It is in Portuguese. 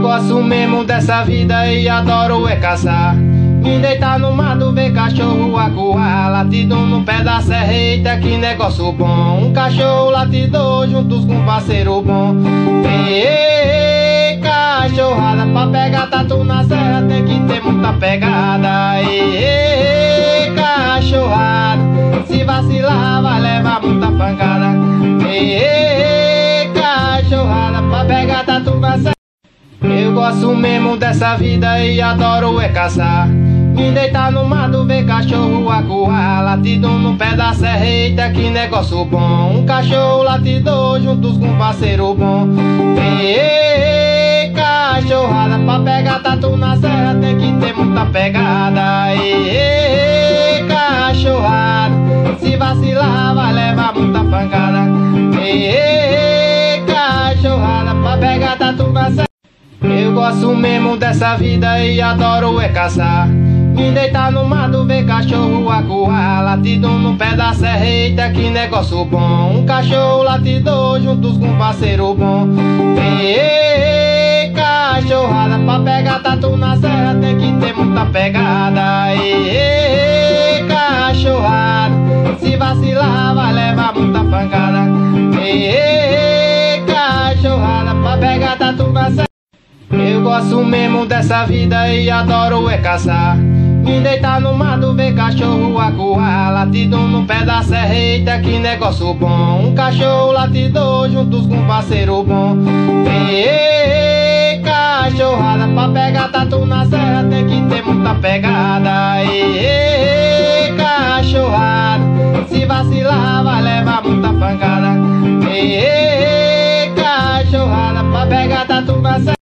gosto mesmo dessa vida e adoro é caçar. Me deitar no mato, ver cachorro acuar, latido no pé da serra, eita que negócio bom. Um cachorro latidor juntos com um parceiro bom. Ei, cachorrada, pra pegar tatu na serra tem que ter muita pegada. Ei, cachorrada, se vacilar vai levar muita pancada. Ei, cachorrada, pra pegar tatu na serra. Eu gosto mesmo dessa vida e adoro é caçar. Me deitar no mato, ver cachorro acuar, latido no pé da serra, eita que negócio bom. Um cachorro latidor juntos com um parceiro bom. Ei, cachorrada, pra pegar tatu na serra tem que ter muita pegada. Ei, cachorrada, se vacilar vai levar muita pancada. Ei, cachorrada, pra pegar tatu na serra. Eu gosto mesmo dessa vida e adoro é caçar. Me deitar no mato, ver cachorro acuar, latido no pé da serra, eita que negócio bom. Um cachorro latidor juntos com um parceiro bom. Ei, cachorrada, pra pegar tatu na serra tem que ter muita pegada. Ei, cachorrada, se vacilar vai levar muita pancada. Ei, cachorrada, pra pegar tatu na serra. Eu gosto mesmo dessa vida e adoro é caçar. Me deitar no mato, ver cachorro acuar, latido no pé da serra, eita que negócio bom. Um cachorro latidor juntos com um parceiro bom. Ei, cachorrada, pra pegar tatu na serra tem que ter muita pegada. Ei, cachorrada, se vacilar vai levar muita pancada. Ei, cachorrada, pra pegar tatu na serra.